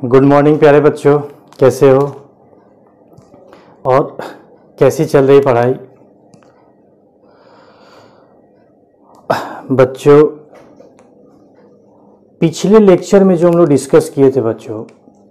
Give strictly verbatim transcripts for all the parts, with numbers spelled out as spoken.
Good morning प्यारे बच्चों, कैसे हो और कैसी चल रही पढ़ाई। बच्चों, पिछले लेक्चर में जो हम लोग डिस्कस किए थे बच्चों,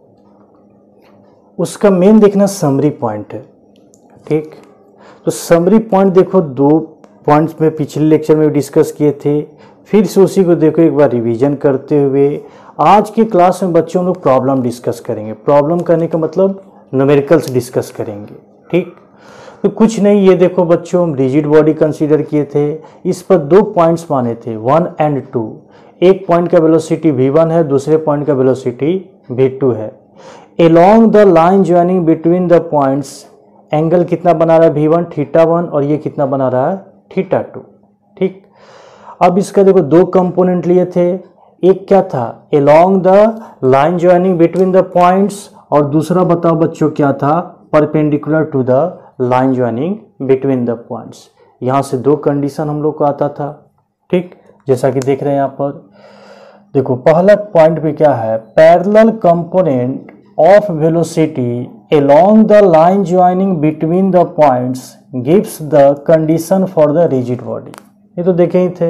उसका मेन देखना समरी पॉइंट है। ठीक, तो समरी पॉइंट देखो, दो पॉइंट्स में पिछले लेक्चर में डिस्कस किए थे, फिर से उसी को देखो एक बार रिवीजन करते हुए आज की क्लास में बच्चों हम लोग प्रॉब्लम डिस्कस करेंगे। प्रॉब्लम करने का मतलब न्यूमेरिकल्स डिस्कस करेंगे। ठीक, तो कुछ नहीं, ये देखो बच्चों, हम रिजिड बॉडी कंसीडर किए थे, इस पर दो पॉइंट्स माने थे, वन एंड टू। एक पॉइंट का वेलोसिटी वी वन है, दूसरे पॉइंट का वेलोसिटी वी टू है। Along the line joining between the points angle कितना बना रहा है वी वन, थीटा वन, और ये कितना बना रहा है थीटा टू। ठीक, अब इसका देखो दो कंपोनेंट लिए थे, एक क्या था along the line joining between the points, और दूसरा बताओ बच्चों क्या था perpendicular to the line joining between the points. यहाँ से दो कंडीशन हम लोग को आता था। ठीक, जैसा कि देख रहे हैं यहाँ पर, देखो पहला पॉइंट पे क्या है, parallel component of velocity along the line joining between the points gives the condition for the rigid body. ये तो देखे ही थे,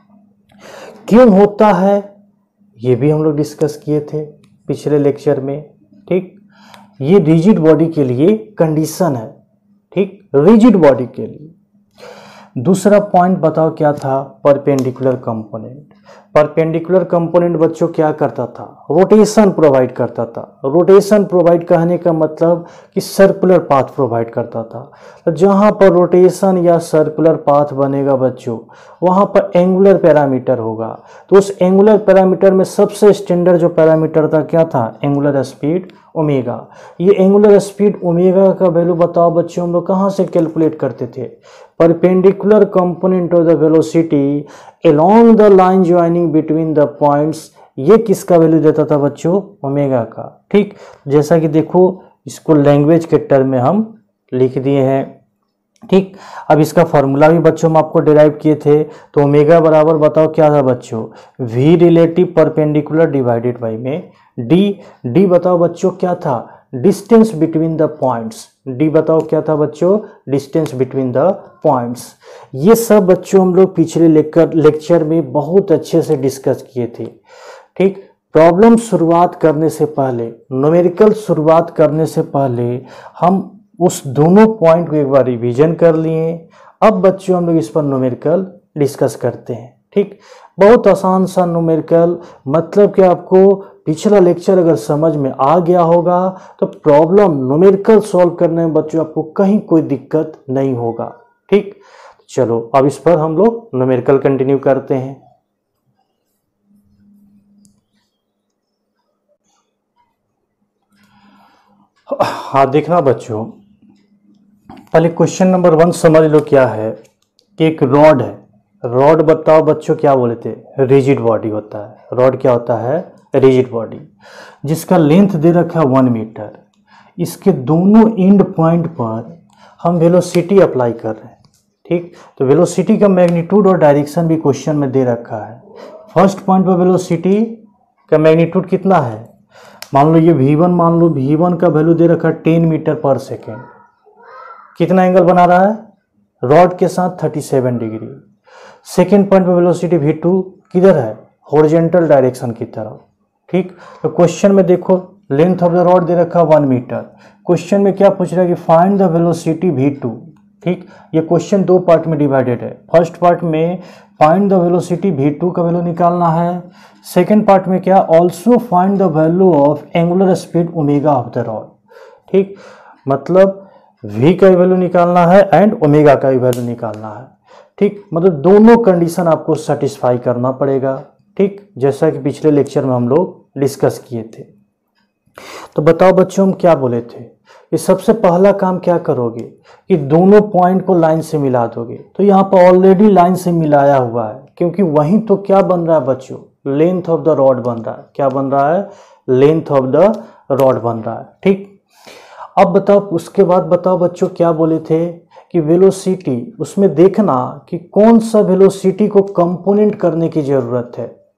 क्यों होता है ये भी हम लोग डिस्कस किए थे पिछले लेक्चर में। ठीक, ये रिजिड बॉडी के लिए कंडीशन है। ठीक, रिजिड बॉडी के लिए। दूसरा पॉइंट बताओ क्या था, परपेंडिकुलर कंपोनेंट। परपेंडिकुलर कंपोनेंट बच्चों क्या करता था, रोटेशन प्रोवाइड करता था। रोटेशन प्रोवाइड कहने का मतलब कि सर्कुलर पाथ प्रोवाइड करता था। तो जहाँ पर रोटेशन या सर्कुलर पाथ बनेगा बच्चों, वहाँ पर एंगुलर पैरामीटर होगा। तो उस एंगुलर पैरामीटर में सबसे स्टैंडर्ड जो पैरामीटर था क्या था, एंगुलर स्पीड ओमेगा। ये एंगुलर स्पीड ओमेगा का वैल्यू बताओ बच्चों हम लोग कहाँ से कैलकुलेट करते थे, perpendicular component of the velocity along the line joining between the points. ये किसका वैल्यू देता था बच्चों, ओमेगा का। ठीक, जैसा कि देखो इसको लैंग्वेज के टर्म में हम लिख दिए हैं। ठीक, अब इसका फॉर्मूला भी बच्चों हम आपको डिराइव किए थे। तो ओमेगा बराबर बताओ क्या था बच्चों, V relative perpendicular divided by में डी। डी बताओ बच्चों क्या था, distance between the points. D बताओ क्या था बच्चों, डिस्टेंस बिटवीन द पॉइंट्स। ये सब बच्चों हम लोग पिछले लेक्चर लेक्चर में बहुत अच्छे से डिस्कस किए थे। ठीक, प्रॉब्लम शुरुआत करने से पहले, न्यूमेरिकल शुरुआत करने से पहले हम उस दोनों पॉइंट को एक बार रिवीजन कर लिए। अब बच्चों हम लोग इस पर न्यूमेरिकल डिस्कस करते हैं। ठीक, बहुत आसान सा न्यूमेरिकल, मतलब कि आपको पिछला लेक्चर अगर समझ में आ गया होगा तो प्रॉब्लम न्यूमेरिकल सॉल्व करने में बच्चों आपको कहीं कोई दिक्कत नहीं होगा। ठीक, चलो अब इस पर हम लोग न्यूमेरिकल कंटिन्यू करते हैं। हाँ, देखना बच्चों, पहले क्वेश्चन नंबर वन समझ लो क्या है कि एक रॉड है। रॉड बताओ बच्चों क्या बोले थे, रिजिड बॉडी होता है। रॉड क्या होता है, रिजिड बॉडी, जिसका लेंथ दे रखा है वन मीटर। इसके दोनों एंड पॉइंट पर हम वेलोसिटी अप्लाई कर रहे हैं। ठीक, तो वेलोसिटी का मैग्नीट्यूड और डायरेक्शन भी क्वेश्चन में दे रखा है। फर्स्ट पॉइंट पर वेलोसिटी का मैग्नीट्यूड कितना है, मान लो ये वी वन, मान लो वी वन का वैल्यू दे रखा है टेन मीटर पर सेकेंड। कितना एंगल बना रहा है रॉड के साथ, thirty seven degree. Second point पर वेलोसिटी वी टू किधर है, हॉरिजॉन्टल डायरेक्शन की तरफ। ठीक, तो क्वेश्चन में देखो लेंथ ऑफ द रॉड दे रखा वन मीटर। क्वेश्चन में क्या पूछ रहा है कि find the velocity V two. ठीक, ये क्वेश्चन दो पार्ट में डिवाइडेड है। फर्स्ट पार्ट में find the velocity V two का वैल्यू निकालना है। सेकेंड पार्ट में क्या, also find the value of angular speed omega of the rod. ठीक, मतलब v का वैल्यू निकालना है एंड ओमेगा का वैल्यू निकालना है। ठीक, मतलब दोनों कंडीशन आपको सेटिस्फाई करना पड़ेगा। ठीक, जैसा कि पिछले लेक्चर में हम लोग डिस्कस किए थे। तो बताओ बच्चों हम क्या बोले थे, कि सबसे पहला काम क्या करोगे कि दोनों पॉइंट को लाइन से मिला दोगे। तो यहाँ पर ऑलरेडी लाइन से मिलाया हुआ है, क्योंकि वहीं तो क्या बन रहा है बच्चों, लेंथ ऑफ द रॉड बन रहा है। क्या बन रहा है, लेंथ ऑफ द रॉड बन रहा है। ठीक, अब बताओ उसके बाद बताओ बच्चों क्या बोले थे कि वेलोसिटी, उसमें देखना कि कौन सा वेलोसिटी को कंपोनेंट करने की जरूरत है।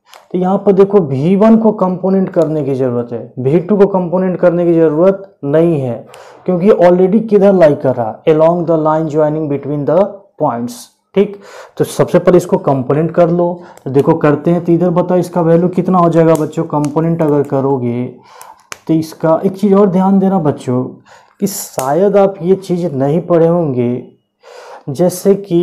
तो यहाँ पर देखो वी वन को कंपोनेंट करने की ज़रूरत है, वी टू को कंपोनेंट करने की ज़रूरत नहीं है, क्योंकि ऑलरेडी किधर लाई कर रहा है, along the line joining between the points. ठीक, तो सबसे पहले इसको कंपोनेंट कर लो। तो देखो करते हैं, तो इधर बताओ इसका वैल्यू कितना हो जाएगा बच्चों, कंपोनेंट अगर करोगे तो इसका एक चीज़ और ध्यान देना बच्चों कि शायद आप ये चीज़ नहीं पढ़े होंगे, जैसे कि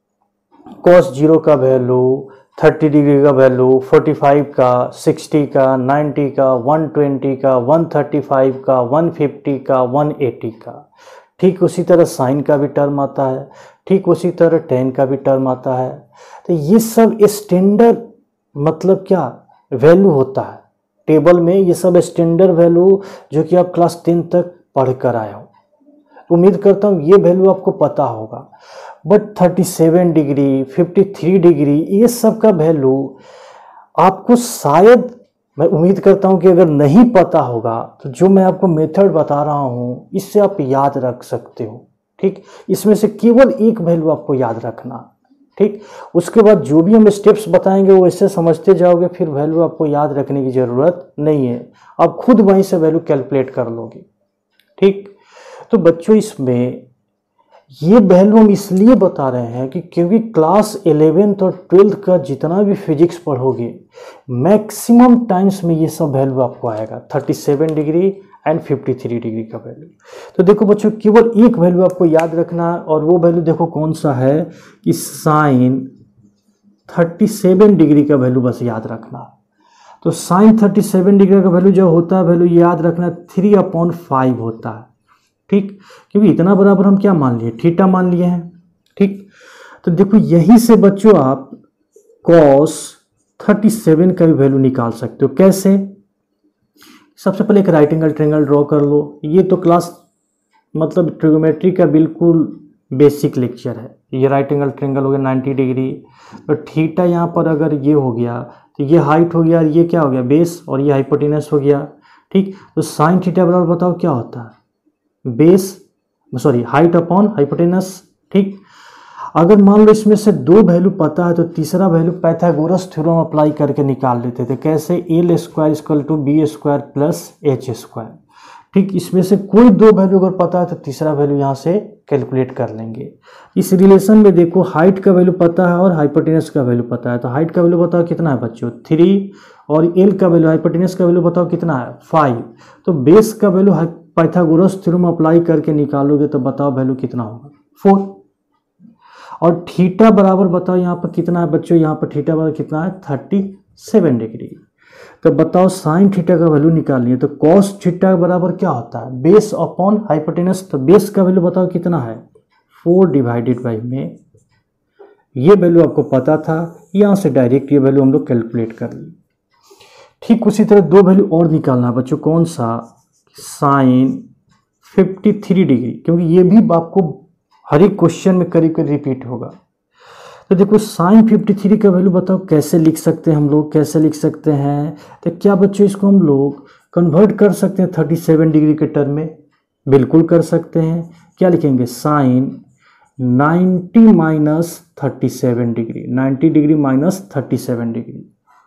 कॉस जीरो का वैल्यू, थर्टी डिग्री का वैल्यू, फोर्टी फाइव का, सिक्सटी का, नाइन्टी का, वन ट्वेंटी का, वन थर्टी फाइव का, वन फिफ्टी का, वन एटी का। ठीक उसी तरह साइन का भी टर्म आता है, ठीक उसी तरह टेन का भी टर्म आता है। तो ये सब स्टैंडर्ड मतलब क्या वैल्यू होता है टेबल में, ये सब स्टैंडर्ड वैल्यू जो कि आप क्लास टेन तक पढ़ कर आए हो। उम्मीद करता हूँ ये वैल्यू आपको पता होगा। But thirty seven degree, fifty three degree, ये सब का वैल्यू आपको शायद, मैं उम्मीद करता हूँ कि अगर नहीं पता होगा तो जो मैं आपको मेथड बता रहा हूँ इससे आप याद रख सकते हो। ठीक, इसमें से केवल एक वैल्यू आपको याद रखना। ठीक, उसके बाद जो भी हम स्टेप्स बताएंगे वो ऐसे समझते जाओगे, फिर वैल्यू आपको याद रखने की ज़रूरत नहीं है, आप खुद वहीं से वैल्यू कैलकुलेट कर लोगे। ठीक, तो बच्चों इसमें ये वैल्यू हम इसलिए बता रहे हैं कि क्योंकि क्लास इलेवेंथ और ट्वेल्थ का जितना भी फिजिक्स पढ़ोगे मैक्सिमम टाइम्स में ये सब वैल्यू आपको आएगा, thirty seven degree and fifty three degree का वैल्यू। तो देखो बच्चों केवल एक वैल्यू आपको याद रखना है, और वो वैल्यू देखो कौन सा है कि साइन थर्टी सेवन डिग्री का वैल्यू बस याद रखना। तो साइन थर्टी सेवन डिग्री का वैल्यू जो होता है वैल्यू याद रखना थ्री अपॉन फाइव होता है। ठीक, क्योंकि इतना बराबर हम क्या मान लिए, थीटा मान लिए हैं। ठीक, तो देखो यहीं से बच्चों आप कॉस थर्टी सेवन का भी वैल्यू निकाल सकते हो। कैसे, सबसे पहले एक राइट एंगल ट्रायंगल ड्रॉ कर लो। ये तो क्लास मतलब ट्रिग्नोमेट्री का बिल्कुल बेसिक लेक्चर है। ये राइट एंगल ट्रायंगल हो गया नाइन्टी डिग्री, तो थीटा यहाँ पर अगर ये हो गया तो ये हाइट हो गया, ये क्या हो गया बेस, और ये हाइपोटेनस हो गया। ठीक, तो साइन थीटा बराबर बताओ क्या होता है, base sorry height upon hypotenuse. ठीक, अगर मान लो इसमें से दो वैल्यू पता है तो तीसरा वैल्यू पाइथागोरस थ्योरम अप्लाई करके निकाल लेते थे। कैसे, L square equal to B square plus H square. ठीक, इसमें से कोई दो वैल्यू अगर पता है तो तीसरा वैल्यू यहाँ से कैलकुलेट कर लेंगे। इस रिलेशन में देखो हाइट का वैल्यू पता है और हाइपोटेनस का वैल्यू पता है, तो हाइट का वैल्यू बताओ कितना है बच्चों, थ्री, और एल का वैल्यू हाइपोटेनस का वैल्यू बताओ कितना है, फाइव। तो बेस का वैल्यू पाइथागोरस थ्योरम अप्लाई करके निकालोगे तो बताओ वैल्यू कितना होगा, फोर। और थीटा बराबर बताओ यहाँ पर कितना है बच्चों, यहाँ पर थीटा बराबर कितना है, थर्टी सेवन डिग्री। तो बताओ साइन थीटा का वैल्यू निकालिए, तो कॉस थीटा बराबर क्या होता है, बेस अपॉन हाइपोटेनस। तो बेस का वैल्यू बताओ कितना है, फोर डिवाइडेड बाई में। ये वैल्यू आपको पता था, यहाँ से डायरेक्ट ये वैल्यू हम लोग कैलकुलेट कर लिए। ठीक उसी तरह दो वैल्यू और निकालना है बच्चों, कौन सा, साइन फिफ्टी थ्री डिग्री, क्योंकि ये भी आपको हर एक क्वेश्चन में करीब करीब रिपीट होगा। तो देखो साइन फिफ्टी थ्री का वैल्यू बताओ कैसे लिख सकते हैं हम लोग, कैसे लिख सकते हैं। तो क्या बच्चों इसको हम लोग कन्वर्ट कर सकते हैं थर्टी सेवन डिग्री के टर्म में, बिल्कुल कर सकते हैं। क्या लिखेंगे, sine ninety minus thirty seven degree, ninety degree minus thirty seven degree.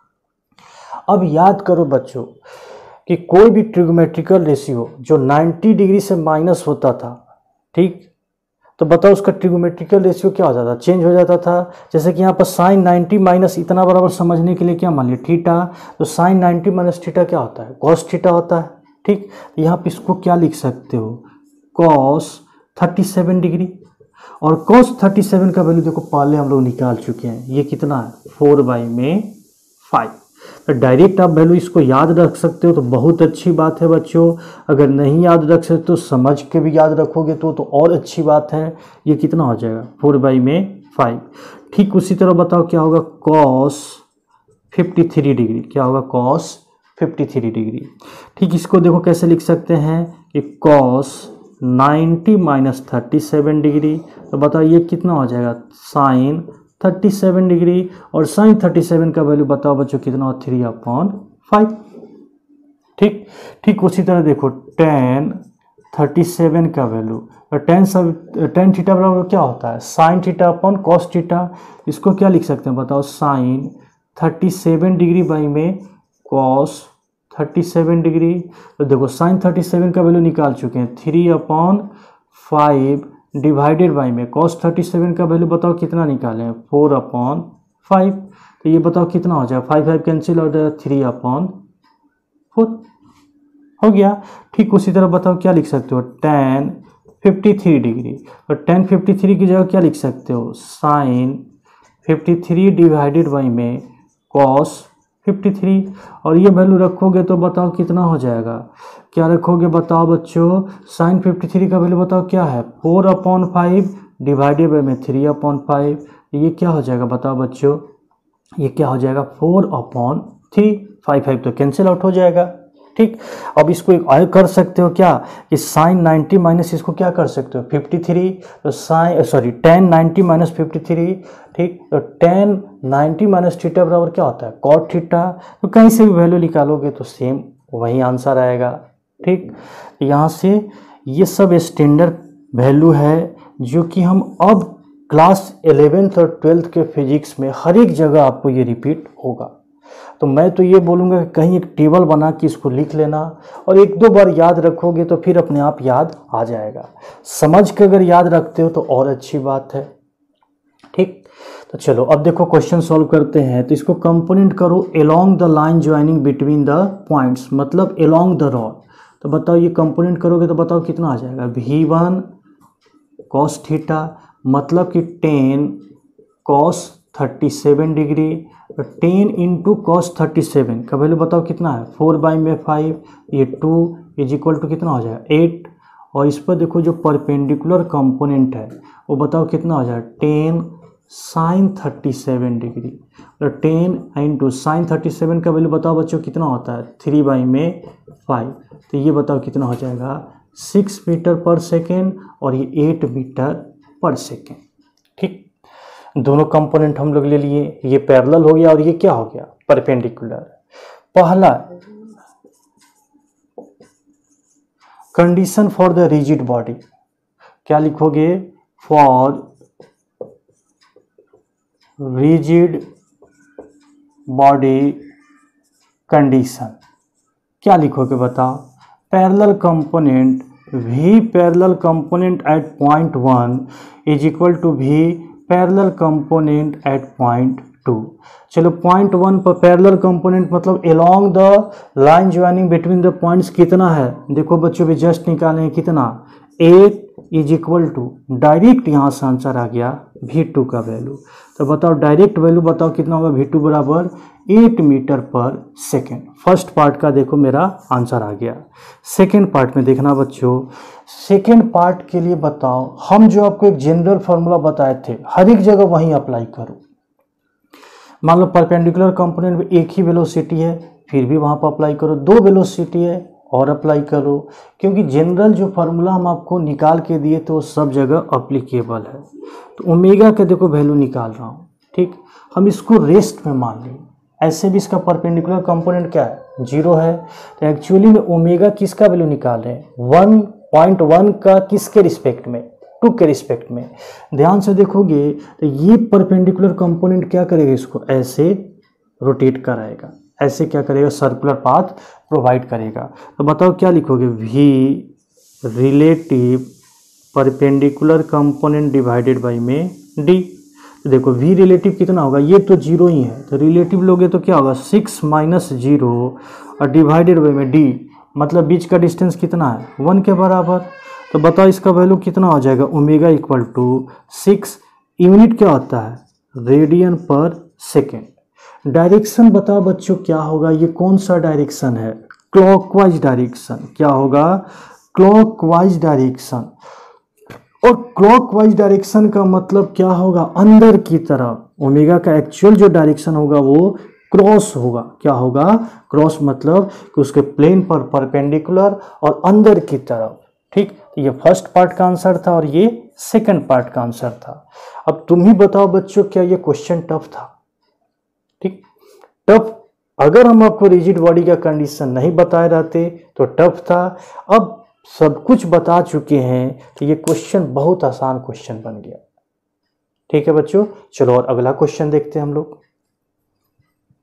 अब याद करो बच्चों कि कोई भी ट्रिग्नोमेट्रिकल रेशियो जो नाइन्टी डिग्री से माइनस होता था, ठीक, तो बताओ उसका ट्रिग्नोमेट्रिकल रेशियो क्या हो जाता था, चेंज हो जाता था। जैसे कि यहाँ पर साइन नाइन्टी माइनस इतना बराबर समझने के लिए क्या मान लिया, थीटा, तो साइन नाइन्टी माइनस थीटा क्या होता है, कॉस थीटा होता है। ठीक, यहाँ पे इसको क्या लिख सकते हो, कॉस थर्टी सेवन डिग्री। और कॉस थर्टी सेवन का वैल्यू देखो पहले हम लोग निकाल चुके हैं, ये कितना है, फोर बाई में फाइव। तो डायरेक्ट आप वैल्यू इसको याद रख सकते हो तो बहुत अच्छी बात है बच्चों। अगर नहीं याद रख सकते तो समझ के भी याद रखोगे तो तो और अच्छी बात है। ये कितना हो जाएगा, फोर बाई में फाइव। ठीक उसी तरह बताओ क्या होगा, कॉस फिफ्टी थ्री डिग्री, क्या होगा, कॉस फिफ्टी थ्री डिग्री। ठीक, इसको देखो कैसे लिख सकते हैं कि cos ninety minus thirty seven degree, तो बताओ ये कितना हो जाएगा, साइन थर्टी सेवन डिग्री। और साइन थर्टी सेवन का वैल्यू बताओ बच्चों कितना हो, थ्री अपॉन फाइव। ठीक ठीक उसी तरह देखो टेन थर्टी सेवन का वैल्यू, और टेन सब टेन थीटा बराबर क्या होता है, sine theta upon cos theta. इसको क्या लिख सकते हैं बताओ, sine thirty seven degree by में कॉस थर्टी सेवन डिग्री। तो देखो साइन थर्टी सेवन का वैल्यू निकाल चुके हैं, three upon five divided by में कॉस थर्टी सेवन का वैल्यू बताओ कितना निकालें, फोर अपॉन फाइव। तो ये बताओ कितना हो जाएगा, फाइव फाइव कैंसिल हो जाएगा, थ्री अपॉन फोर हो गया। ठीक उसी तरह बताओ क्या लिख सकते हो, टेन फिफ्टी थ्री डिग्री। तो टेन फिफ्टी थ्री की जगह क्या लिख सकते हो, sine fifty three divided by में कॉस फिफ्टी थ्री। और ये वैल्यू रखोगे तो बताओ कितना हो जाएगा, क्या रखोगे बताओ बच्चों, साइन फिफ्टी थ्री का वैल्यू बताओ क्या है, four upon five divided by में थ्री अपॉन फाइव। ये क्या हो जाएगा बताओ बच्चों, ये क्या हो जाएगा, four upon three. Five five तो कैंसिल आउट हो जाएगा। ठीक, अब इसको एक और कर सकते हो क्या, कि साइन नाइन्टी माइनस इसको क्या कर सकते हो फिफ्टी थ्री, तो sine sorry tan ninety minus fifty three. ठीक, तो टेन नाइन्टी माइनस थीटा बराबर क्या होता है, कॉट थीटा। तो कहीं से भी वैल्यू निकालोगे तो सेम वही आंसर आएगा। ठीक, यहाँ से ये सब स्टैंडर्ड वैल्यू है जो कि हम अब क्लास इलेवेंथ और ट्वेल्थ के फिजिक्स में हर एक जगह आपको ये रिपीट होगा। तो मैं तो ये बोलूँगा कि कहीं एक टेबल बना के इसको लिख लेना, और एक दो बार याद रखोगे तो फिर अपने आप याद आ जाएगा। समझ के अगर याद रखते हो तो और अच्छी बात है। ठीक, तो चलो अब देखो क्वेश्चन सॉल्व करते हैं। तो इसको कंपोनेंट करो along the line joining between the points, मतलब अलोंग द रॉड। तो बताओ ये कंपोनेंट करोगे तो बताओ कितना आ जाएगा, वी वन कॉस थीटा, मतलब कि ten cos thirty seven degree, ten into cos thirty seven का वैल्यू बताओ कितना है, फोर बाई में फाइव, ये टू इज इक्वल टू कितना हो जाएगा, एट। और इस पर देखो जो परपेंडिकुलर कंपोनेंट है वो बताओ कितना हो जाएगा, ten sine thirty seven degree. तो ten into sine thirty seven का वैल्यू बताओ बच्चों कितना होता है, थ्री बाई में फाइव। तो ये बताओ कितना हो जाएगा, सिक्स मीटर पर सेकेंड, और ये एट मीटर पर सेकेंड। ठीक, दोनों कंपोनेंट हम लोग ले लिए, ये पैरेलल हो गया और ये क्या हो गया, परपेंडिकुलर। पहला condition for the rigid body, क्या लिखोगे, फॉर रिजिड बॉडी कंडीशन क्या लिखोगे बताओ, parallel component V parallel component at point one is equal to V parallel component at point two. चलो पॉइंट वन पर पैरेलल कंपोनेंट मतलब along the line joining between the points कितना है, देखो बच्चों भी जस्ट निकालें कितना, eight is equal to, direct यहाँ से आंसर आ गया वी टू का वैल्यू। तो बताओ डायरेक्ट वैल्यू बताओ कितना होगा, वी टू बराबर eight meter per second. First part का देखो मेरा आंसर आ गया। सेकेंड पार्ट में देखना बच्चों, सेकेंड पार्ट के लिए बताओ, हम जो आपको एक जनरल फार्मूला बताए थे हर एक जगह वहीं अप्लाई करो। मान लो परपेंडिकुलर कंपोनेंट में एक ही वेलोसिटी है, फिर भी वहाँ पर अप्लाई करो, दो वेलोसिटी है और अप्लाई करो, क्योंकि जनरल जो फार्मूला हम आपको निकाल के दिए तो सब जगह अप्लीकेबल है। तो ओमेगा का देखो वैल्यू निकाल रहा हूँ। ठीक, हम इसको रेस्ट में मान लें, ऐसे भी इसका परपेंडिकुलर कंपोनेंट क्या है, जीरो है। तो एक्चुअली में ओमेगा किसका वैल्यू निकाल रहे हैं, वन पॉइंट वन का किसके रिस्पेक्ट में, टू के रिस्पेक्ट में। ध्यान से देखोगे तो ये परपेंडिकुलर कंपोनेंट क्या करेगा, इसको ऐसे रोटेट कराएगा, ऐसे क्या करेगा, सर्कुलर पाथ प्रोवाइड करेगा। तो बताओ क्या लिखोगे, we relative perpendicular component divided by में डी। तो देखो वी रिलेटिव कितना होगा, ये तो जीरो ही है, तो रिलेटिव लोगे तो क्या होगा, सिक्स माइनस जीरो और डिवाइडेड बाई में डी, मतलब बीच का डिस्टेंस कितना है, वन के बराबर। तो बताओ इसका वैल्यू कितना हो जाएगा, omega equal to six, unit क्या होता है, रेडियन पर सेकेंड। डायरेक्शन बताओ बच्चों क्या होगा, ये कौन सा डायरेक्शन है, क्लॉकवाइज डायरेक्शन। क्या होगा, क्लॉकवाइज डायरेक्शन। और क्लॉकवाइज डायरेक्शन का मतलब क्या होगा, अंदर की तरफ। ओमेगा का एक्चुअल जो डायरेक्शन होगा वो क्रॉस होगा। क्या होगा, क्रॉस, मतलब कि उसके प्लेन पर परपेंडिकुलर और अंदर की तरफ। ठीक, ये फर्स्ट पार्ट का आंसर था और ये सेकंड पार्ट का आंसर था। अब तुम ही बताओ बच्चों, क्या ये क्वेश्चन टफ था? ठीक, टफ अगर हम आपको रिजिड बॉडी का कंडीशन नहीं बताए रहते तो टफ था। अब सब कुछ बता चुके हैं तो ये क्वेश्चन बहुत आसान क्वेश्चन बन गया। ठीक है बच्चों, चलो और अगला क्वेश्चन देखते हैं हम लोग।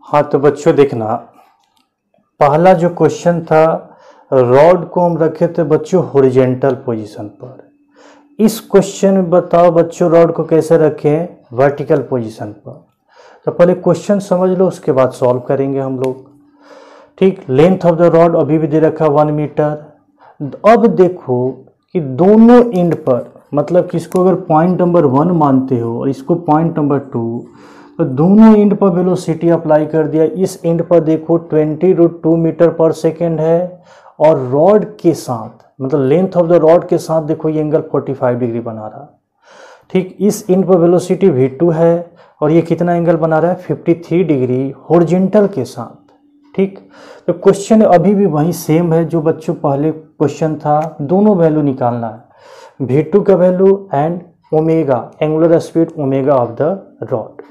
हाँ तो बच्चों देखना, पहला जो क्वेश्चन था, रॉड को हम रखे थे बच्चों हॉरिजॉन्टल पोजीशन पर। इस क्वेश्चन में बताओ बच्चों रॉड को कैसे रखें, वर्टिकल पोजीशन पर। तो पहले क्वेश्चन समझ लो, उसके बाद सॉल्व करेंगे हम लोग। ठीक, लेंथ ऑफ द रॉड अभी भी दे रखा वन मीटर। अब देखो कि दोनों एंड पर, मतलब कि इसको अगर पॉइंट नंबर वन मानते हो और इसको पॉइंट नंबर टू, तो दोनों एंड पर वेलोसिटी अप्लाई कर दिया। इस एंड पर देखो twenty root two meter per second है, और रॉड के साथ मतलब लेंथ ऑफ द रॉड के साथ देखो ये एंगल पैंतालीस डिग्री बना रहा। ठीक, इस एंड पर वेलोसिटी वी टू है और ये कितना एंगल बना रहा है, तिरेपन डिग्री हॉरिजॉन्टल के साथ। ठीक, तो क्वेश्चन अभी भी वही सेम है जो बच्चों पहले क्वेश्चन था, दोनों वैल्यू निकालना है, वी टू का value and omega, angular speed omega of the rod.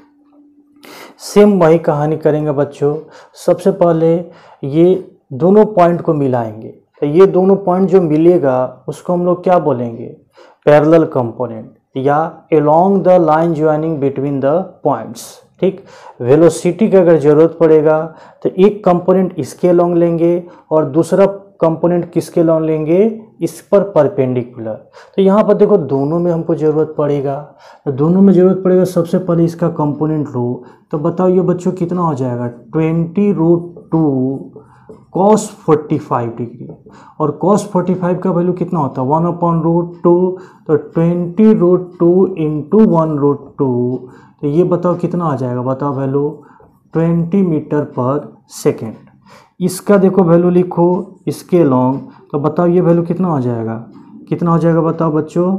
Same वही कहानी करेंगे बच्चों। सबसे पहले ये दोनों पॉइंट को मिलाएंगे, तो ये दोनों पॉइंट जो मिलेगा उसको हम लोग क्या बोलेंगे, पैरेलल कंपोनेंट, या along the line joining between the points. ठीक, वेलोसिटी की अगर जरूरत पड़ेगा तो एक कंपोनेंट इसके अलोंग लेंगे और दूसरा कंपोनेंट किसके अलोंग लेंगे, इस पर परपेंडिकुलर। तो यहाँ पर देखो दोनों में हमको ज़रूरत पड़ेगा, तो दोनों में ज़रूरत पड़ेगा। सबसे पहले इसका कंपोनेंट लो, तो बताओ ये बच्चों कितना हो जाएगा, twenty root two cos forty five degree, और कॉस फोर्टी फाइव का वैल्यू कितना होता है, वन अपॉन रूट टू, तो twenty root two into one root two, तो ये बताओ कितना आ जाएगा, बताओ value twenty metre per second. इसका देखो वैल्यू लिखो इसके लॉन्ग, तो बताओ ये वैल्यू कितना हो जाएगा, कितना हो जाएगा बताओ बच्चों,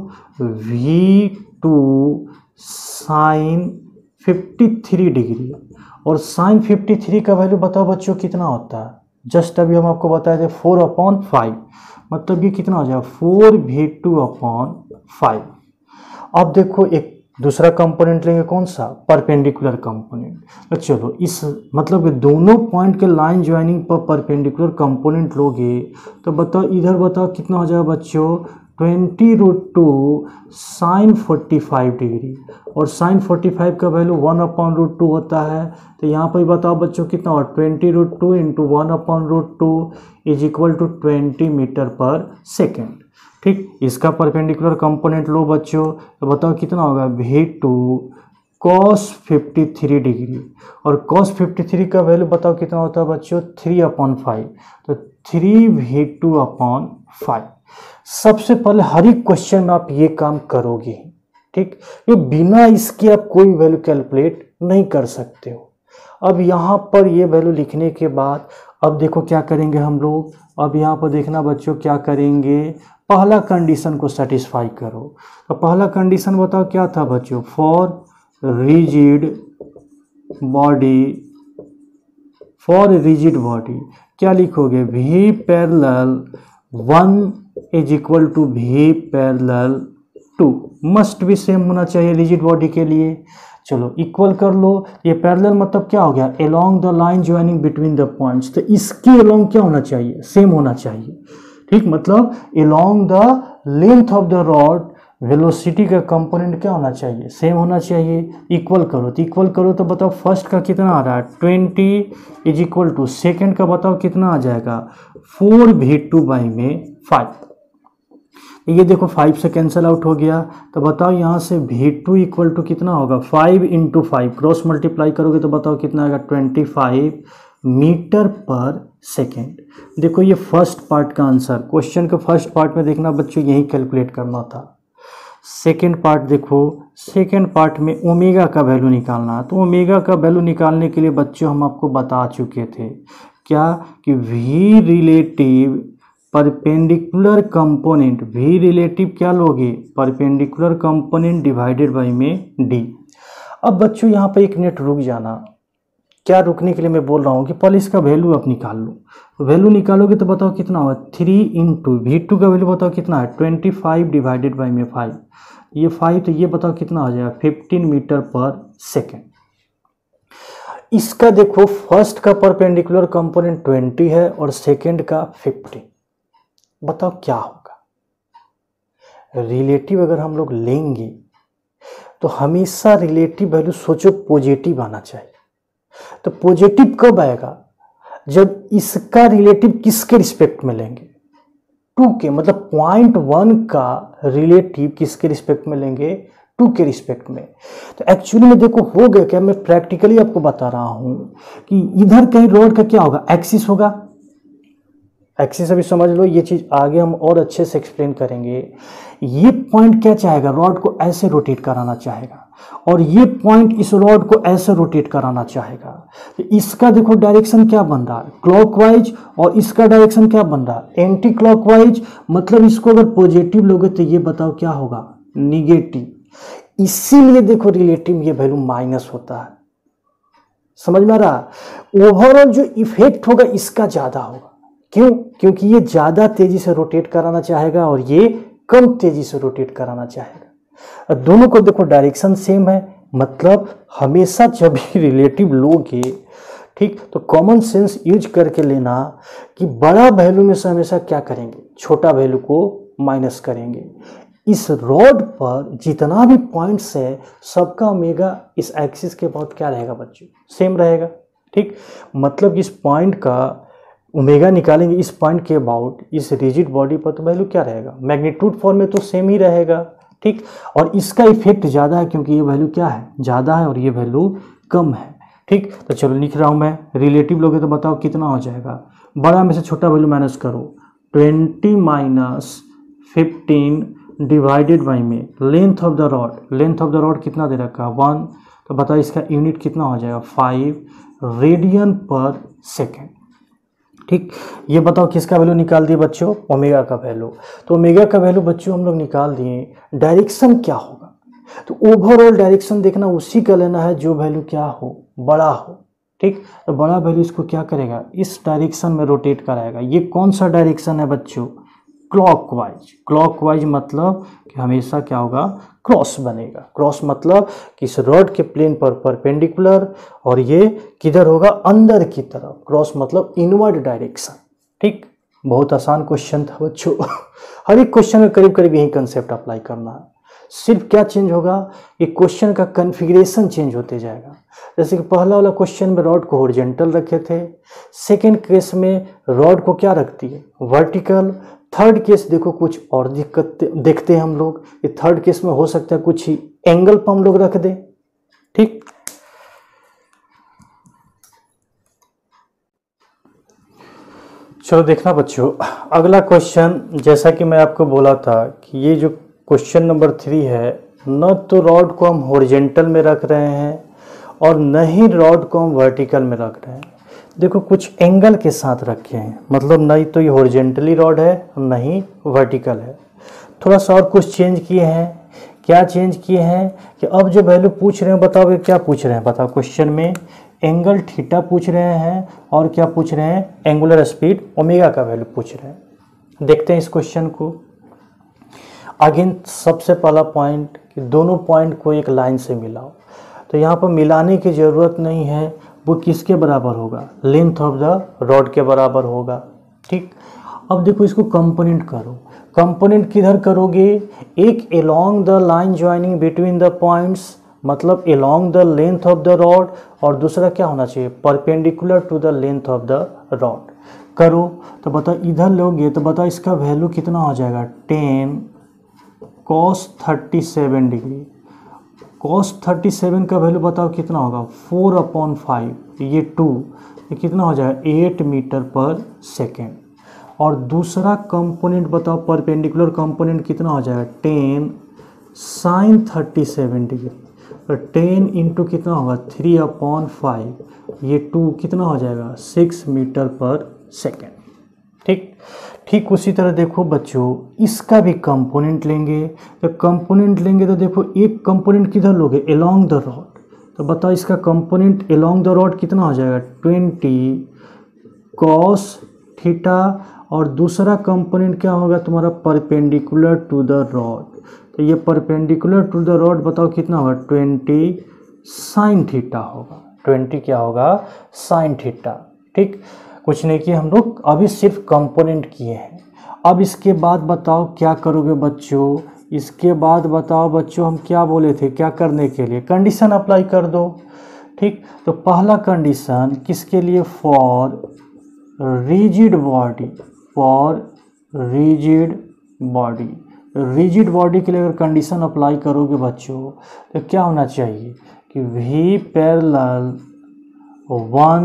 V two sine fifty three degree, और साइन फिफ्टी थ्री का वैल्यू बताओ बच्चों कितना होता है, जस्ट अभी हम आपको बताए थे फोर अपॉन फाइव, मतलब ये कितना हो जाएगा, four we two upon five. अब देखो एक दूसरा कंपोनेंट लेंगे, कौन सा, परपेंडिकुलर कंपोनेंट। तो चलो इस मतलब कि दोनों पॉइंट के लाइन ज्वाइनिंग पर परपेंडिकुलर कंपोनेंट लोगे, तो बताओ इधर बताओ कितना हो जाएगा बच्चों, twenty root two sine forty five degree, और साइन फोर्टी फाइव का value one upon root two होता है। तो यहाँ पर बताओ बच्चों कितना हो, twenty root two into one upon root two is equal to twenty metre per second. ठीक, इसका परपेंडिकुलर कंपोनेंट लो बच्चों, तो बताओ कितना होगा, V two cos fifty three degree, और कॉस फिफ्टी थ्री का वैल्यू बताओ कितना होता है बच्चों, थ्री अपॉन फाइव, तो three we two upon five. सबसे पहले हर एक क्वेश्चन में आप ये काम करोगे। ठीक, ये बिना इसके आप कोई वैल्यू कैलकुलेट नहीं कर सकते हो। अब यहाँ पर ये वैल्यू लिखने के बाद अब देखो क्या करेंगे हम लोग, अब यहाँ पर देखना बच्चों क्या करेंगे, पहला कंडीशन को सेटिस्फाई करो। तो पहला कंडीशन बताओ क्या था बच्चों, for rigid body, for rigid body क्या लिखोगे, V parallel one is equal to V parallel two, must भी सेम होना चाहिए रिजिड बॉडी के लिए। चलो इक्वल कर लो, ये पैरेलल मतलब क्या हो गया, along the line joining between the points, तो इसके अलोंग क्या होना चाहिए, सेम होना चाहिए। ठीक, मतलब along the length of the rod velocity का कंपोनेंट क्या होना चाहिए, सेम होना चाहिए। इक्वल करो, तो इक्वल करो तो बताओ फर्स्ट का कितना आ रहा है, twenty is equal to second का बताओ कितना आ जाएगा, फोर वी टू बाई में फाइव। ये देखो फाइव से कैंसिल आउट हो गया, तो बताओ यहाँ से वी टू इक्वल टू कितना होगा, five into five, cross multiply करोगे तो बताओ कितना आएगा, twenty five meter per second. देखो ये फर्स्ट पार्ट का आंसर, क्वेश्चन के फर्स्ट पार्ट में देखना बच्चों यही कैलकुलेट करना था। सेकेंड पार्ट देखो, सेकेंड पार्ट में ओमेगा का वैल्यू निकालना है, तो ओमेगा का वैल्यू निकालने के लिए बच्चों हम आपको बता चुके थे क्या, कि V relative perpendicular component, V relative क्या लोगे, परपेंडिकुलर कंपोनेंट डिवाइडेड बाई में डी। अब बच्चों यहाँ पर एक मिनट रुक जाना, क्या रुकने के लिए मैं बोल रहा हूँ कि पहले इसका वैल्यू आप निकाल लो। वैल्यू निकालोगे तो बताओ कितना होगा, थ्री इंटू वी टू का वैल्यू बताओ कितना है, ट्वेंटी फाइव डिवाइडेड बाई में फाइव, ये फाइव, तो ये बताओ कितना आ जाएगा, फिफ्टीन मीटर पर सेकेंड। इसका देखो फर्स्ट का परपेंडिकुलर कंपोनेंट ट्वेंटी है और सेकेंड का फिफ्टीन, बताओ क्या होगा। रिलेटिव अगर हम लोग लेंगे तो हमेशा रिलेटिव वैल्यू सोचो पॉजिटिव आना चाहिए। तो पॉजिटिव कब आएगा, जब इसका रिलेटिव किसके रिस्पेक्ट में लेंगे, टू के, मतलब पॉइंट वन का रिलेटिव किसके रिस्पेक्ट में लेंगे, टू के रिस्पेक्ट में। तो एक्चुअली में देखो हो गया क्या, मैं प्रैक्टिकली आपको बता रहा हूं कि इधर कहीं रॉड का क्या होगा, एक्सिस होगा। एक्सिस अभी समझ लो, ये चीज आगे हम और अच्छे से एक्सप्लेन करेंगे। ये पॉइंट क्या चाहेगा, रॉड को ऐसे रोटेट कराना चाहेगा, और ये पॉइंट इस रॉड को ऐसे रोटेट कराना चाहेगा। तो इसका देखो डायरेक्शन क्या बन रहा है, क्लॉकवाइज, और इसका डायरेक्शन क्या बन रहा है, एंटी क्लॉकवाइज। मतलब इसको अगर पॉजिटिव लोगे तो ये बताओ क्या होगा, निगेटिव। इसीलिए देखो रिलेटिव ये वैल्यू माइनस होता है। समझ में आ रहा, ओवरऑल जो इफेक्ट होगा इसका ज्यादा होगा। क्यों, क्योंकि ये ज्यादा तेजी से रोटेट कराना चाहेगा और ये कम तेजी से रोटेट कराना चाहेगा। दोनों को देखो डायरेक्शन सेम है, मतलब हमेशा जब भी रिलेटिव लोगे, ठीक, तो कॉमन सेंस यूज करके लेना कि बड़ा वैल्यू में से हमेशा क्या करेंगे, छोटा वैल्यू को माइनस करेंगे। इस रॉड पर जितना भी पॉइंट्स है सबका ओमेगा इस एक्सिस के बहुत क्या रहेगा बच्चों, सेम रहेगा। ठीक, मतलब इस पॉइंट का ओमेगा निकालेंगे इस पॉइंट के अबाउट इस रिजिड बॉडी पर, तो वैल्यू क्या रहेगा, मैग्नीट्यूड फॉर्म में तो सेम ही रहेगा। ठीक, और इसका इफेक्ट ज़्यादा है क्योंकि ये वैल्यू क्या है, ज़्यादा है, और ये वैल्यू कम है। ठीक, तो चलो लिख रहा हूँ मैं, रिलेटिव लोगे तो बताओ कितना हो जाएगा, बड़ा में से छोटा वैल्यू माइनस करो, twenty minus fifteen divided by में length of the rod, length of the rod कितना दे रखा है, वन, तो बताओ इसका यूनिट कितना हो जाएगा, फाइव रेडियन पर सेकेंड। ठीक, ये बताओ किसका वैल्यू निकाल दिए बच्चों, ओमेगा का वैल्यू। तो ओमेगा का वैल्यू बच्चों हम लोग निकाल दिए। डायरेक्शन क्या होगा, तो ओवरऑल डायरेक्शन देखना उसी का लेना है जो वैल्यू क्या हो, बड़ा हो। ठीक, तो बड़ा वैल्यू इसको क्या करेगा, इस डायरेक्शन में रोटेट कराएगा। ये कौन सा डायरेक्शन है बच्चों, क्लॉकवाइज। क्लॉकवाइज मतलब कि हमेशा क्या होगा, क्रॉस बनेगा। क्रॉस मतलब कि इस रॉड के प्लेन पर परपेंडिकुलर, और ये किधर होगा, अंदर की तरफ। क्रॉस मतलब इनवर्ड डायरेक्शन। ठीक, बहुत आसान क्वेश्चन था बच्चों। हर एक क्वेश्चन में करीब करीब यही कंसेप्ट अप्लाई करना है। सिर्फ क्या चेंज होगा, ये क्वेश्चन का कन्फिग्रेशन चेंज होते जाएगा। जैसे कि पहला वाला क्वेश्चन में रॉड को हॉरिजॉन्टल रखे थे, सेकेंड केस में रॉड को क्या रखती है, वर्टिकल। थर्ड केस देखो कुछ और दिक्कत देखते हैं हम लोग, ये थर्ड केस में हो सकता है कुछ ही एंगल पर हम लोग रख दें। ठीक, चलो देखना बच्चों अगला क्वेश्चन। जैसा कि मैं आपको बोला था कि ये जो क्वेश्चन नंबर थ्री है, न तो रॉड को हम हॉरिजॉन्टल में रख रहे हैं और न ही रॉड को हम वर्टिकल में रख रहे हैं। देखो कुछ एंगल के साथ रखे हैं, मतलब नहीं तो ये हॉरिजॉन्टली रॉड है न ही वर्टिकल है। थोड़ा सा और कुछ चेंज किए हैं। क्या चेंज किए हैं कि अब जो वैल्यू पूछ रहे हैं बताओ, क्या पूछ रहे हैं बताओ, क्वेश्चन में एंगल थीटा पूछ रहे हैं और क्या पूछ रहे हैं, एंगुलर स्पीड ओमेगा का वैल्यू पूछ रहे हैं। देखते हैं इस क्वेश्चन को। अगेन सबसे पहला पॉइंट कि दोनों पॉइंट को एक लाइन से मिलाओ, तो यहाँ पर मिलाने की ज़रूरत नहीं है। वो किसके बराबर होगा, लेंथ ऑफ द रॉड के बराबर होगा। ठीक, अब देखो इसको कंपोनेंट करो। कंपोनेंट किधर करोगे, एक along the line joining between the points, मतलब along the length of the rod, और दूसरा क्या होना चाहिए, perpendicular to the length of the rod. करो तो बताओ, इधर लोगे तो बताओ इसका वैल्यू कितना हो जाएगा, ten cos thirty seven degree. Cos thirty seven का वैल्यू बताओ कितना होगा, फोर अपॉन फाइव, ये टू, ये कितना हो जाएगा, एट मीटर पर सेकेंड। और दूसरा कंपोनेंट बताओ, परपेंडिकुलर कंपोनेंट कितना हो जाएगा, ten sine thirty seven degree. तो टेन इंटू कितना होगा, थ्री अपॉन फाइव, ये टू कितना हो जाएगा, सिक्स मीटर पर सेकेंड। ठीक, ठीक उसी तरह देखो बच्चों इसका भी कंपोनेंट लेंगे। तो कंपोनेंट लेंगे तो देखो एक कंपोनेंट किधर लोगे, अलोंग द रॉड। तो बताओ इसका कंपोनेंट अलोंग द रॉड कितना हो जाएगा, ट्वेंटी कॉस थीटा, और दूसरा कंपोनेंट क्या होगा तुम्हारा, परपेंडिकुलर टू द रॉड। तो ये परपेंडिकुलर टू द रॉड बताओ कितना होगा, ट्वेंटी साइन थीटा होगा। ट्वेंटी क्या होगा, साइन थीटा। ठीक, कुछ नहीं किए हम लोग, अभी सिर्फ कंपोनेंट किए हैं। अब इसके बाद बताओ क्या करोगे बच्चों, इसके बाद बताओ बच्चों हम क्या बोले थे, क्या करने के लिए, कंडीशन अप्लाई कर दो। ठीक, तो पहला कंडीशन किसके लिए, for rigid body, for rigid body, rigid body के लिए अगर कंडीशन अप्लाई करोगे बच्चों तो क्या होना चाहिए कि V parallel one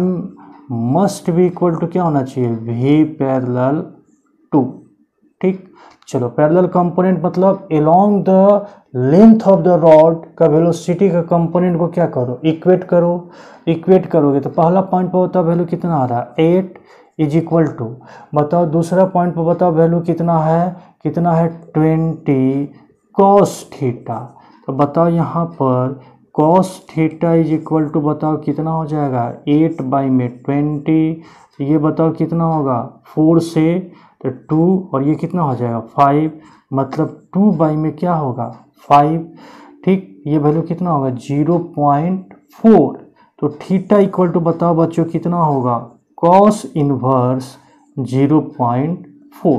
must be equal to क्या होना चाहिए, V पैरेलल टू। ठीक, चलो पैरेलल कंपोनेंट मतलब along the length of the rod का वेलोसिटी का कंपोनेंट को क्या करो, इक्वेट करो, इक्वेट करोगे तो पहला पॉइंट पर बताओ वैल्यू कितना आ रहा है, एट इज इक्वल टू, बताओ दूसरा पॉइंट पर बताओ वैल्यू कितना है, कितना है ट्वेंटी कॉस थीटा, तो बताओ यहाँ पर cos theta is equal to बताओ कितना हो जाएगा, एट बाई में ट्वेंटी, ये बताओ कितना होगा, फोर से तो टू और ये कितना हो जाएगा फाइव, मतलब टू बाई में क्या होगा फाइव। ठीक, ये वैल्यू कितना होगा जीरो पॉइंट फोर, तो थीटा इक्वल टू बताओ बच्चों कितना होगा, cos inverse zero point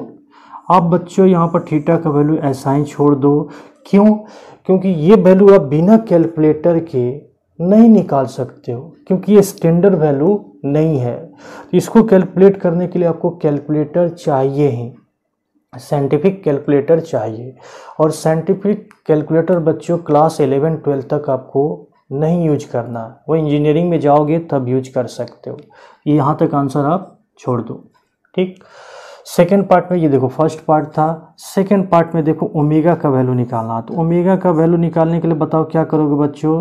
four. अब बच्चों यहाँ पर थीटा का वैल्यू ऐसा ही छोड़ दो, क्यों, क्योंकि ये वैल्यू आप बिना कैलकुलेटर के नहीं निकाल सकते हो, क्योंकि ये स्टैंडर्ड वैल्यू नहीं है। तो इसको कैलकुलेट करने के लिए आपको कैलकुलेटर चाहिए ही, साइंटिफिक कैलकुलेटर चाहिए, और साइंटिफिक कैलकुलेटर बच्चों क्लास इलेवन ट्वेल्थ तक आपको नहीं यूज करना, वो इंजीनियरिंग में जाओगे तब यूज कर सकते हो। ये यहाँ तक आंसर आप छोड़ दो। ठीक, सेकेंड पार्ट में ये देखो, फर्स्ट पार्ट था, सेकेंड पार्ट में देखो ओमेगा का वैल्यू निकालना। तो ओमेगा का वैल्यू निकालने के लिए बताओ क्या करोगे बच्चों,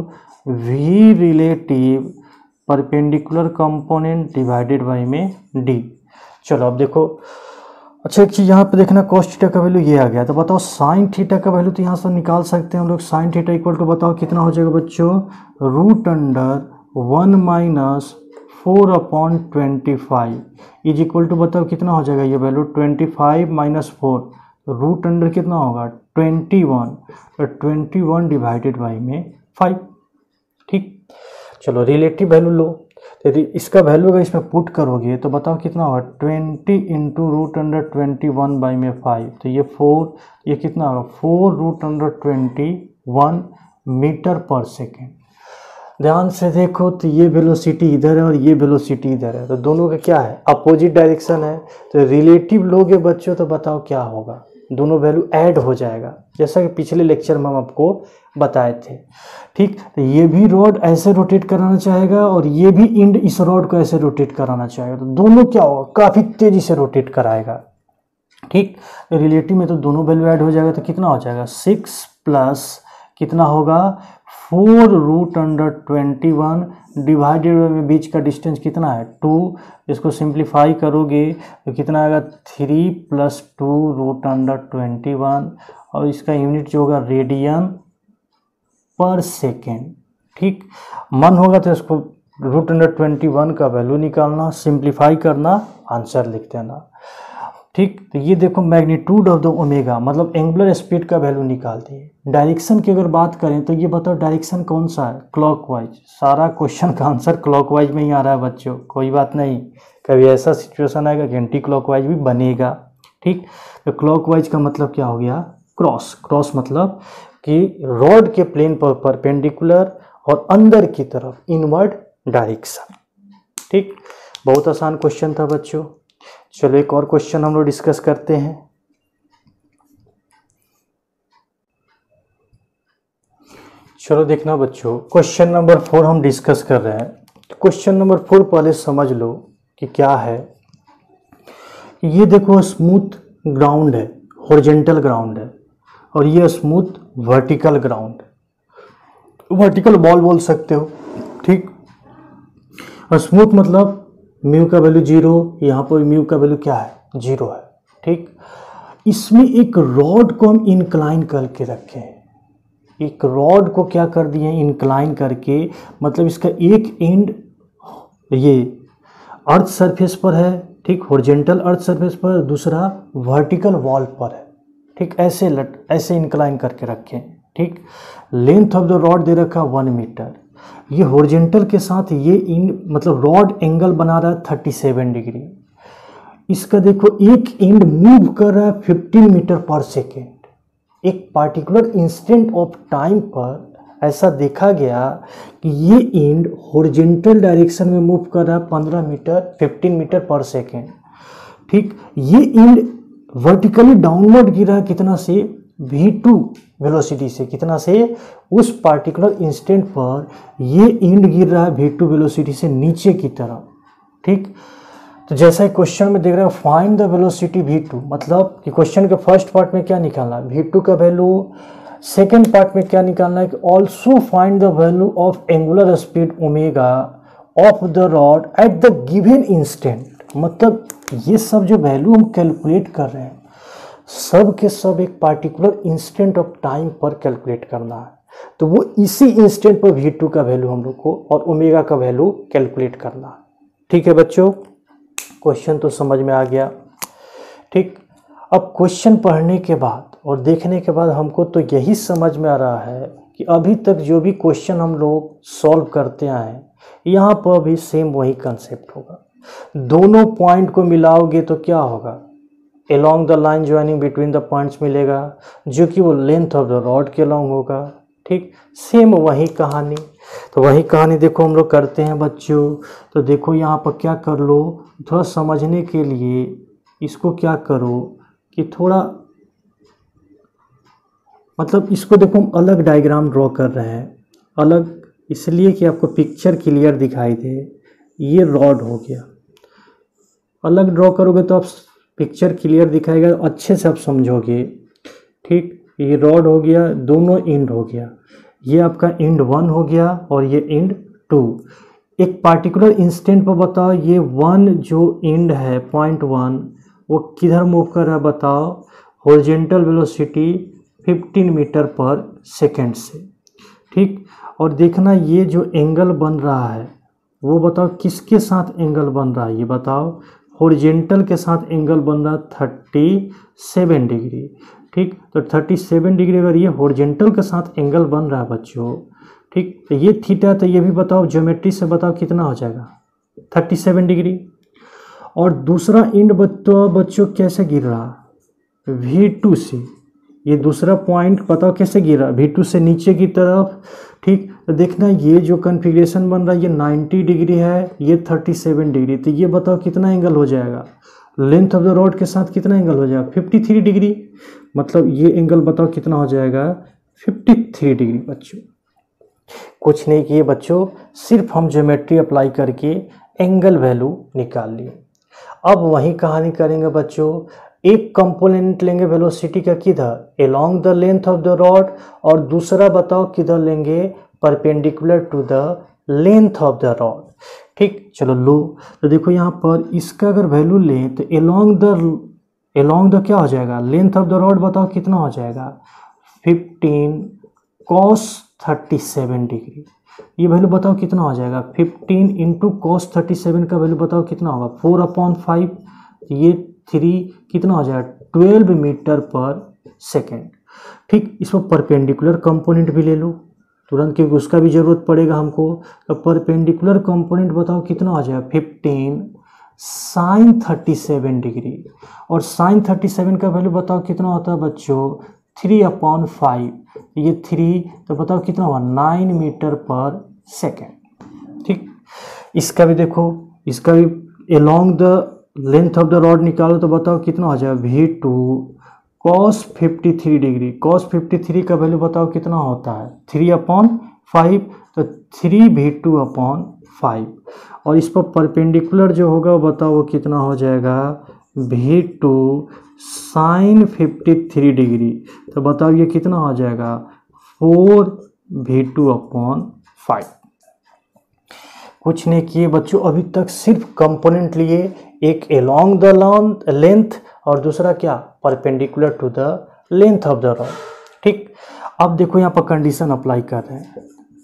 V relative perpendicular component divided by में डी। चलो अब देखो, अच्छा एक चीज़ यहाँ पे देखना, कॉस थीटा का वैल्यू ये आ गया, तो बताओ साइन थीटा का वैल्यू तो यहाँ से निकाल सकते हैं हम लोग। साइन थीटा इक्वल टू बताओ कितना हो जाएगा बच्चों, root under one minus four upon twenty five is equal to बताओ कितना हो जाएगा ये value, twenty five minus four, root under कितना होगा ट्वेंटी वन, तो ट्वेंटी वन डिवाइडेड बाई में फाइव। ठीक, चलो रिलेटिव वैल्यू लो, यदि इसका वैल्यू अगर इसमें पुट करोगे तो बताओ कितना होगा, twenty into root under twenty one by में फाइव, तो ये फोर, ये कितना होगा four root under twenty one meter per second. ध्यान से देखो तो ये वेलोसिटी इधर है और ये वेलोसिटी इधर है, तो दोनों का क्या है, अपोजिट डायरेक्शन है, तो रिलेटिव लोगे बच्चों तो बताओ क्या होगा, दोनों वैल्यू ऐड हो जाएगा, जैसा कि पिछले लेक्चर में हम आपको बताए थे। ठीक, तो ये भी रॉड ऐसे रोटेट कराना चाहेगा और ये भी इंड इस रॉड को ऐसे रोटेट कराना चाहेगा, तो दोनों क्या होगा, काफ़ी तेज़ी से रोटेट कराएगा। ठीक, तो रिलेटिव में तो दोनों वैल्यू ऐड हो जाएगा, तो कितना हो जाएगा, सिक्स प्लस कितना होगा, four root under twenty one divided by बीच का डिस्टेंस कितना है टू, इसको सिंप्लीफाई करोगे तो कितना आएगा, three plus two root under twenty one, और इसका यूनिट जो होगा रेडियन पर सेकेंड। ठीक, मन होगा तो इसको रूट अंडर ट्वेंटी वन का वैल्यू निकालना, सिंप्लीफाई करना, आंसर लिख देना। ठीक, तो ये देखो मैग्नीट्यूड ऑफ द ओमेगा मतलब एंगुलर स्पीड का वैल्यू निकाल दिए। डायरेक्शन की अगर बात करें तो ये बताओ डायरेक्शन कौन सा है, क्लॉकवाइज। सारा क्वेश्चन का आंसर क्लॉकवाइज में ही आ रहा है बच्चों, कोई बात नहीं, कभी ऐसा सिचुएशन आएगा कि एंटी क्लॉकवाइज भी बनेगा। ठीक, तो क्लॉकवाइज का मतलब क्या हो गया, क्रॉस। क्रॉस मतलब कि रॉड के प्लेन पर परपेंडिकुलर और अंदर की तरफ इनवर्ड डायरेक्शन। ठीक, बहुत आसान क्वेश्चन था बच्चों। चलो एक और क्वेश्चन हम लोग डिस्कस करते हैं। चलो देखना बच्चों, क्वेश्चन नंबर फोर हम डिस्कस कर रहे हैं। क्वेश्चन नंबर फोर पहले समझ लो कि क्या है। ये देखो स्मूथ ग्राउंड है, हॉरिजॉन्टल ग्राउंड है, और ये smooth vertical ground, vertical wall बोल सकते हो। ठीक, और स्मूथ मतलब म्यू का वैल्यू जीरो, यहाँ पर म्यू का वैल्यू क्या है, जीरो है। ठीक, इसमें एक रॉड को हम इंक्लाइन करके रखे हैं, एक रॉड को क्या कर दिए हैं, इंक्लाइन करके, मतलब इसका एक एंड ये अर्थ सरफेस पर है, ठीक, हॉरिजॉन्टल अर्थ सरफेस पर, दूसरा वर्टिकल वॉल पर है। ठीक, ऐसे लट ऐसे इंक्लाइन करके रखें। ठीक, लेंथ ऑफ द रॉड दे रखा वन मीटर, ये हॉरिजॉन्टल के साथ ये इन मतलब रॉड एंगल बना रहा है थर्टी सेवन डिग्री। इसका देखो एक एंड मूव कर रहा है फिफ्टीन मीटर पर सेकेंड। एक पार्टिकुलर इंस्टेंट ऑफ टाइम पर ऐसा देखा गया कि ये इंड हॉरिजॉन्टल डायरेक्शन में मूव कर रहा है पंद्रह मीटर पंद्रह मीटर पर सेकेंड। ठीक, ये इंड वर्टिकली डाउनवर्ड गिरा कितना से वी टू वेलोसिटी से, कितना से, उस पार्टिकुलर इंस्टेंट पर ये इंड गिर रहा है वी टू वेलोसिटी से नीचे की तरफ। ठीक, तो जैसा क्वेश्चन में देख रहे हो find the velocity V two, मतलब कि क्वेश्चन के फर्स्ट पार्ट में क्या निकालना है वी टू का वैल्यू, सेकेंड पार्ट में क्या निकालना है कि also find the value of angular speed omega of the rod at the given instant. मतलब ये सब जो वैल्यू हम कैलकुलेट कर रहे हैं सब के सब एक पार्टिकुलर इंस्टेंट ऑफ टाइम पर कैलकुलेट करना है, तो वो इसी इंस्टेंट पर वी टू का वैल्यू हम लोग को और ओमेगा का वैल्यू कैलकुलेट करना है। ठीक है बच्चों, क्वेश्चन तो समझ में आ गया। ठीक, अब क्वेश्चन पढ़ने के बाद और देखने के बाद हमको तो यही समझ में आ रहा है कि अभी तक जो भी क्वेश्चन हम लोग सॉल्व करते आए हैं यहाँ पर भी सेम वही कंसेप्ट होगा। दोनों पॉइंट को मिलाओगे तो क्या होगा, along the line joining between the points मिलेगा जो कि वो लेंथ ऑफ द रॉड के अलॉन्ग होगा। ठीक, सेम वही कहानी, तो वही कहानी देखो हम लोग करते हैं बच्चों। तो देखो यहाँ पर क्या कर लो, थोड़ा समझने के लिए इसको क्या करो कि थोड़ा मतलब इसको देखो हम अलग डायग्राम ड्रॉ कर रहे हैं, अलग इसलिए कि आपको पिक्चर क्लियर दिखाई दे। ये रॉड हो गया, अलग ड्रॉ करोगे तो आप पिक्चर क्लियर दिखाएगा, अच्छे से आप समझोगे। ठीक, ये रॉड हो गया, दोनों इंड हो गया, ये आपका इंड वन हो गया और ये इंड टू। एक पार्टिकुलर इंस्टेंट पर बताओ ये वन जो इंड है पॉइंट वन वो किधर मूव कर रहा है बताओ, हॉरिजॉन्टल वेलोसिटी पंद्रह मीटर पर सेकेंड से। ठीक, और देखना ये जो एंगल बन रहा है वो बताओ किसके साथ एंगल बन रहा है, ये बताओ हॉरिजॉन्टल के साथ एंगल बन रहा है थर्टी सेवन डिग्री। ठीक, तो थर्टी सेवन डिग्री अगर ये हॉरिजॉन्टल के साथ एंगल बन रहा है बच्चों, ठीक, तो ये थीटा, तो ये भी बताओ ज्योमेट्री से बताओ कितना हो जाएगा थर्टी सेवन डिग्री। और दूसरा इंड बताओ बच्चों कैसे गिर रहा वी टू से, ये दूसरा पॉइंट बताओ कैसे गिर रहा वी टू से नीचे की तरफ। ठीक, तो देखना ये जो कन्फिग्रेशन बन रहा है ये नाइन्टी डिग्री है, ये थर्टी सेवन डिग्री, तो ये बताओ कितना एंगल हो जाएगा, लेंथ ऑफ द रॉड के साथ कितना एंगल हो जाएगा फिफ्टी थ्री डिग्री। मतलब ये एंगल बताओ कितना हो जाएगा फिफ्टी थ्री डिग्री। बच्चों कुछ नहीं किए बच्चों, सिर्फ हम ज्योमेट्री अप्लाई करके एंगल वैल्यू निकाल लिए। अब वही कहानी करेंगे बच्चों, एक कंपोनेंट लेंगे वेलोसिटी का किधर along the length of the rod और दूसरा बताओ किधर लेंगे perpendicular to the length of the rod. ठीक, चलो लो, तो देखो यहाँ पर इसका अगर वैल्यू लें तो अलोंग द अलोंग द क्या हो जाएगा, लेंथ ऑफ द रॉड बताओ कितना हो जाएगा fifteen cos thirty seven degree. ये वैल्यू बताओ कितना हो जाएगा fifteen into cos thirty seven का वैल्यू बताओ कितना होगा फोर अपॉन फाइव, ये थ्री कितना हो जाएगा ट्वेल्व मीटर पर सेकेंड। ठीक, इस पर परपेंडिकुलर कंपोनेंट भी ले लो तुरंत क्योंकि उसका भी जरूरत पड़ेगा हमको। तो परपेंडिकुलर कंपोनेंट बताओ कितना हो जाएगा fifteen sine thirty seven degree, और साइन थर्टी सेवन का वैल्यू बताओ कितना होता है बच्चों थ्री अपॉन फाइव, ये थ्री तो बताओ कितना हुआ नाइन मीटर पर सेकेंड। ठीक, इसका भी देखो, इसका भी along the length of the rod निकालो तो बताओ कितना हो जाएगा v two cos fifty three degree. Cos fifty three का वैल्यू बताओ कितना होता है थ्री अपॉन फाइव, तो three we two upon five, और इस पर परपेंडिकुलर जो होगा वो बताओ वो कितना हो जाएगा v two sine fifty three degree, तो बताओ ये कितना हो जाएगा four we two upon five. कुछ नहीं किए बच्चों अभी तक, सिर्फ कंपोनेंट लिए, एक अलोंग द लेंथ और दूसरा क्या perpendicular to the length of the rod. ठीक, अब देखो यहाँ पर कंडीशन अप्लाई कर रहे हैं,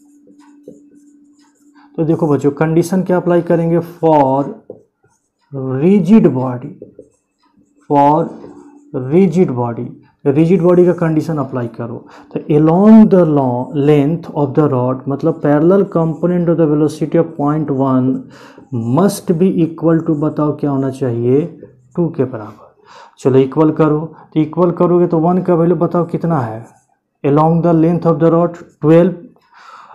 तो देखो बच्चों कंडीशन क्या अप्लाई करेंगे for rigid body, for rigid body, rigid body का कंडीशन अप्लाई करो। तो along the length of the rod मतलब parallel component of the velocity of point one must be equal to बताओ क्या होना चाहिए टू के बराबर। चलो इक्वल करो, तो इक्वल करोगे तो वन का वैल्यू बताओ कितना है along the length of the rod twelve,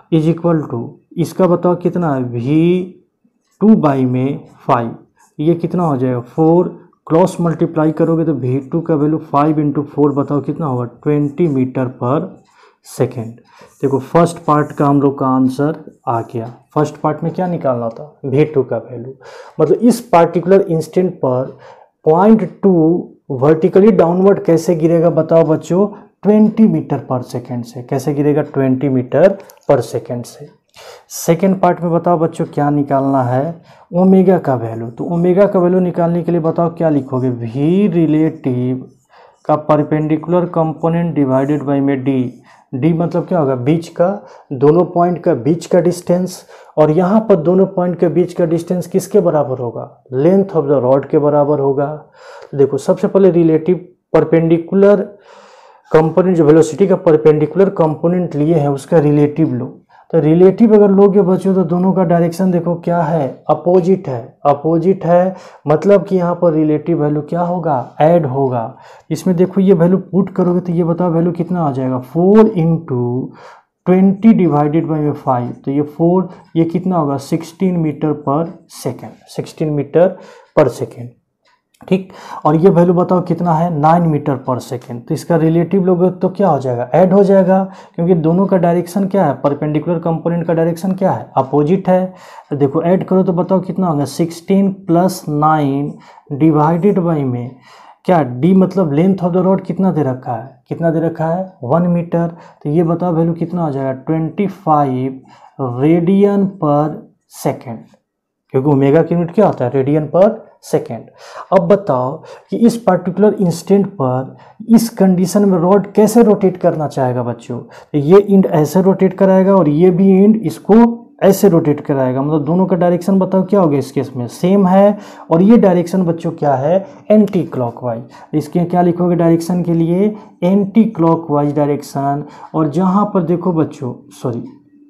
is equal to, इसका बताओ कितना है, वी टू बाई में फाइव, ये कितना हो जाएगा फोर, क्रॉस मल्टीप्लाई करोगे तो वी टू का वैल्यू फाइव इंटू फोर बताओ कितना होगा ट्वेंटी मीटर पर सेकेंड। देखो फर्स्ट पार्ट का हम लोग का आंसर आ गया। फर्स्ट पार्ट में क्या निकालना था, वी टू का वैल्यू, मतलब इस पार्टिकुलर इंस्टेंट पर पॉइंट टू वर्टिकली डाउनवर्ड कैसे गिरेगा बताओ बच्चों, ट्वेंटी मीटर पर सेकेंड से। कैसे गिरेगा, ट्वेंटी मीटर पर सेकेंड से। सेकेंड पार्ट में बताओ बच्चों क्या निकालना है, ओमेगा का वैल्यू। तो ओमेगा का वैल्यू निकालने के लिए बताओ क्या लिखोगे, वी रिलेटिव का परपेंडिकुलर कंपोनेंट डिवाइडेड बाई में डी। डी मतलब क्या होगा, बीच का, दोनों पॉइंट का बीच का डिस्टेंस, और यहाँ पर दोनों पॉइंट के बीच का डिस्टेंस किसके बराबर होगा, लेंथ ऑफ द रॉड के बराबर होगा। देखो सबसे पहले रिलेटिव परपेंडिकुलर कंपोनेंट, जो वेलोसिटी का परपेंडिकुलर कंपोनेंट लिए हैं उसका रिलेटिव लो। तो रिलेटिव अगर लोगे बच्चों तो दोनों का डायरेक्शन देखो क्या है, अपोजिट है। अपोजिट है मतलब कि यहाँ पर रिलेटिव वैल्यू क्या होगा, ऐड होगा। इसमें देखो ये वैल्यू पुट करोगे तो ये बताओ वैल्यू कितना आ जाएगा, four into twenty divided by में फाइव, तो ये फोर, ये कितना होगा sixteen metre per second, sixteen metre per second, ठीक। और ये वैल्यू बताओ कितना है, नाइन मीटर पर सेकेंड। तो इसका रिलेटिव लोगे तो क्या हो जाएगा, ऐड हो जाएगा, क्योंकि दोनों का डायरेक्शन क्या है, परपेंडिकुलर कंपोनेंट का डायरेक्शन क्या है, अपोजिट है। तो देखो ऐड करो तो बताओ कितना होगा, sixteen plus nine divided by में क्या, डी मतलब लेंथ ऑफ द रॉड कितना दे रखा है, कितना दे रखा है, वन मीटर। तो ये बताओ वैल्यू कितना हो जाएगा, twenty five radian per second, क्योंकि ओमेगा की यूनिट क्या होता है, रेडियन पर सेकेंड। अब बताओ कि इस पर्टिकुलर इंस्टेंट पर इस कंडीशन में रॉड कैसे रोटेट करना चाहेगा बच्चों, तो ये इंड ऐसे रोटेट कराएगा और ये भी इंड इसको ऐसे रोटेट कराएगा, मतलब दोनों का डायरेक्शन बताओ क्या होगा इस केस में, सेम है। और ये डायरेक्शन बच्चों क्या है, एंटी क्लॉकवाइज। इसके क्या लिखोगे डायरेक्शन के लिए, एंटी क्लॉकवाइज डायरेक्शन। और जहाँ पर देखो बच्चों, सॉरी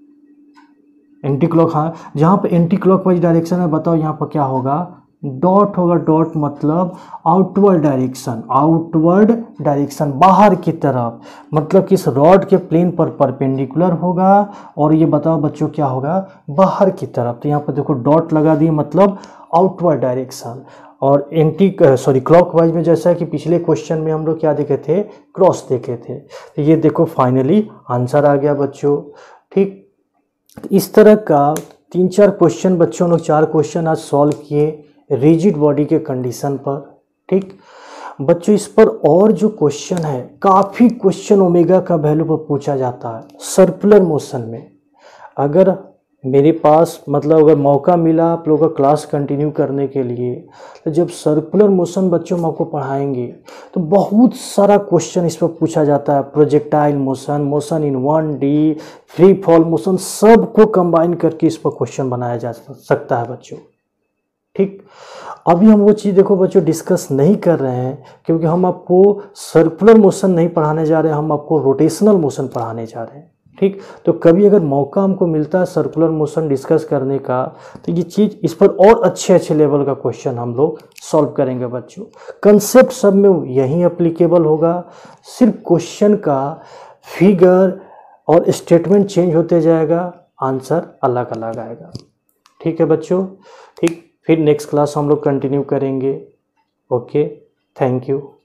एंटी क्लॉक, हाँ जहाँ पर एंटी क्लॉकवाइज डायरेक्शन है बताओ यहाँ पर क्या होगा, डॉट होगा। डॉट मतलब आउटवर्ड डायरेक्शन, आउटवर्ड डायरेक्शन बाहर की तरफ, मतलब कि इस रॉड के प्लेन पर परपेंडिकुलर होगा और ये बताओ बच्चों क्या होगा, बाहर की तरफ। तो यहाँ पर देखो डॉट लगा दिए मतलब आउटवर्ड डायरेक्शन। और एंटी सॉरी क्लॉकवाइज में जैसा कि पिछले क्वेश्चन में हम लोग क्या देखे थे, क्रॉस देखे थे। तो ये देखो फाइनली आंसर आ गया बच्चों, ठीक। इस तरह का तीन चार क्वेश्चन बच्चों लोग चार क्वेश्चन आज सॉल्व किए रिजिड बॉडी के कंडीशन पर, ठीक। बच्चों इस पर और जो क्वेश्चन है, काफ़ी क्वेश्चन ओमेगा का वैल्यू पर पूछा जाता है सर्कुलर मोशन में। अगर मेरे पास मतलब अगर मौका मिला आप लोगों का क्लास कंटिन्यू करने के लिए, तो जब सर्कुलर मोशन बच्चों हम आपको पढ़ाएंगे तो बहुत सारा क्वेश्चन इस पर पूछा जाता है। Projectile motion, motion in one D, free fall motion, सब को कंबाइन करके इस पर क्वेश्चन बनाया जा सकता है बच्चों, ठीक। अभी हम वो चीज़ देखो बच्चों डिस्कस नहीं कर रहे हैं, क्योंकि हम आपको सर्कुलर मोशन नहीं पढ़ाने जा रहे हैं, हम आपको रोटेशनल मोशन पढ़ाने जा रहे हैं, ठीक। तो कभी अगर मौका हमको मिलता है सर्कुलर मोशन डिस्कस करने का, तो ये चीज़ इस पर और अच्छे अच्छे लेवल का क्वेश्चन हम लोग सॉल्व करेंगे बच्चों। कंसेप्ट सब में यही एप्लीकेबल होगा, सिर्फ क्वेश्चन का फिगर और स्टेटमेंट चेंज होते जाएगा, आंसर अलग अलग आएगा, ठीक है बच्चों, ठीक। फिर नेक्स्ट क्लास हम लोग कंटिन्यू करेंगे। Okay, thank you.